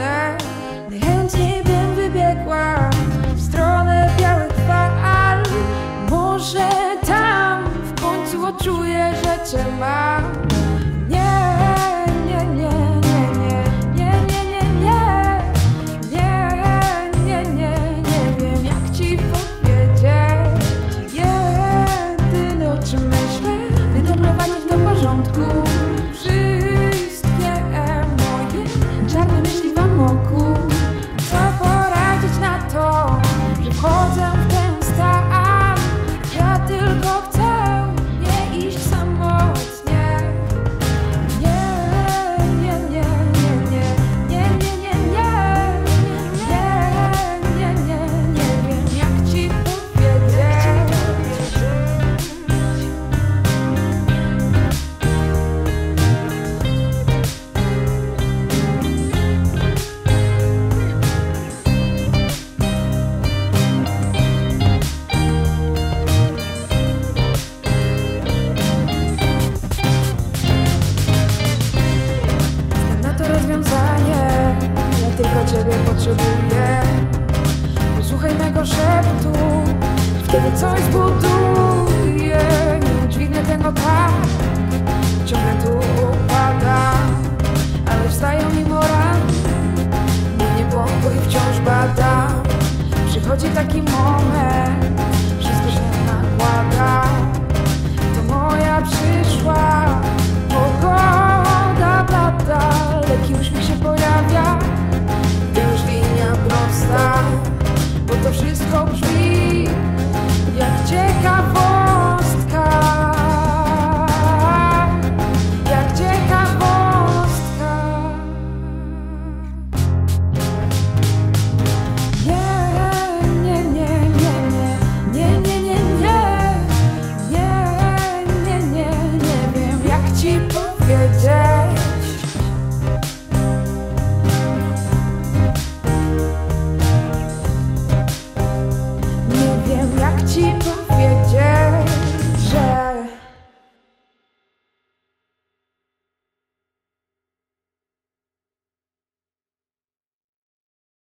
wolne. Najchętniej bym wybiegła w stronę białych fal. Może tam w końcu odczuję, że cię mam. Nie, nie, nie, nie, nie, nie, nie, nie, nie, nie, nie, nie wiem jak ci powiedzieć. Jedyne o czym myślę, wydobywanie do porządku. Wszystkie moje czarne myśli w amoku. Co poradzić na to, że wchodzę w ten stan? Ja tylko chcę nie iść samotnie. Nie, nie, nie, nie, nie, nie, nie, nie, nie, nie, nie, nie wiem jak ci powiedzieć. Rozwiązanie, ja tylko ciebie potrzebuję. Posłuchaj mego szeptu, kiedy coś zbuduję. Nie udźwignę tego tak, ciągle tu upadam, ale wstaję mimo ran. Mój niepokój wciąż bada. Przychodzi taki moment,